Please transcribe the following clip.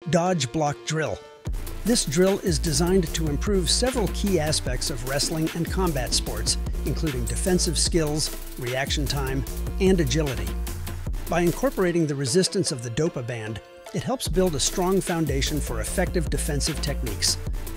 Dodge Block Drill. This drill is designed to improve several key aspects of wrestling and combat sports, including defensive skills, reaction time, and agility. By incorporating the resistance of the Dopa band, it helps build a strong foundation for effective defensive techniques.